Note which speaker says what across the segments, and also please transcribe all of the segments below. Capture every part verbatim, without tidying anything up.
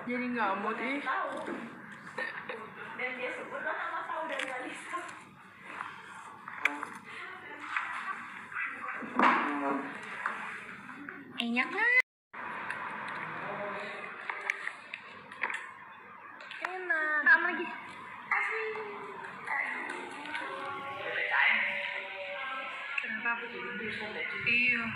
Speaker 1: Jadi nggak mood ih.
Speaker 2: Dan dia sebut nama saudara Galista.
Speaker 1: Enak lah. Enak. Kamu lagi. Kenapa? Iya.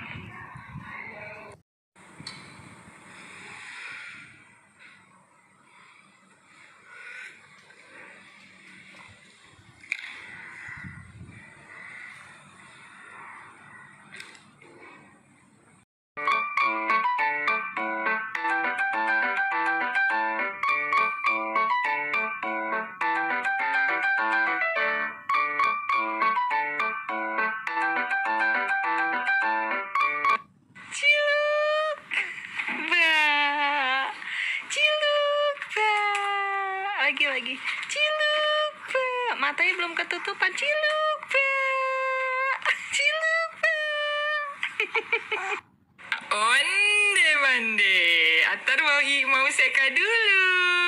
Speaker 1: Lagi-lagi ciluk Pak, matanya belum ketutupan. Ciluk Pak, ciluk Pak. Onde mande, Atar mau mau seka dulu.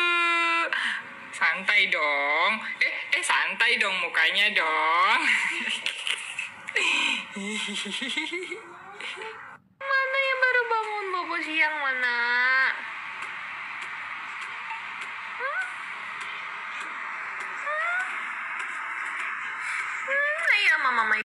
Speaker 1: Santai dong. Eh eh santai dong mukanya dong. Mana yang baru bangun bobo siang mana? Mama